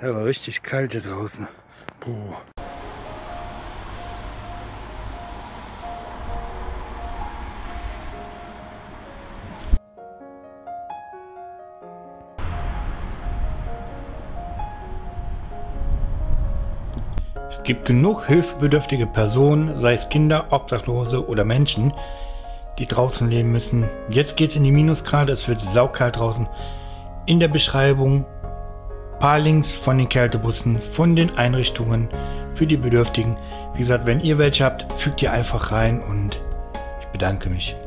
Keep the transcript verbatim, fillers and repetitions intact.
Ja, war richtig kalt hier draußen. Puh. Es gibt genug hilfebedürftige Personen, sei es Kinder, Obdachlose oder Menschen, die draußen leben müssen. Jetzt geht es in die Minusgrade, es wird saukalt draußen. In der Beschreibung ein paar Links von den Kältebussen, von den Einrichtungen für die Bedürftigen. Wie gesagt, wenn ihr welche habt, fügt ihr einfach rein und ich bedanke mich.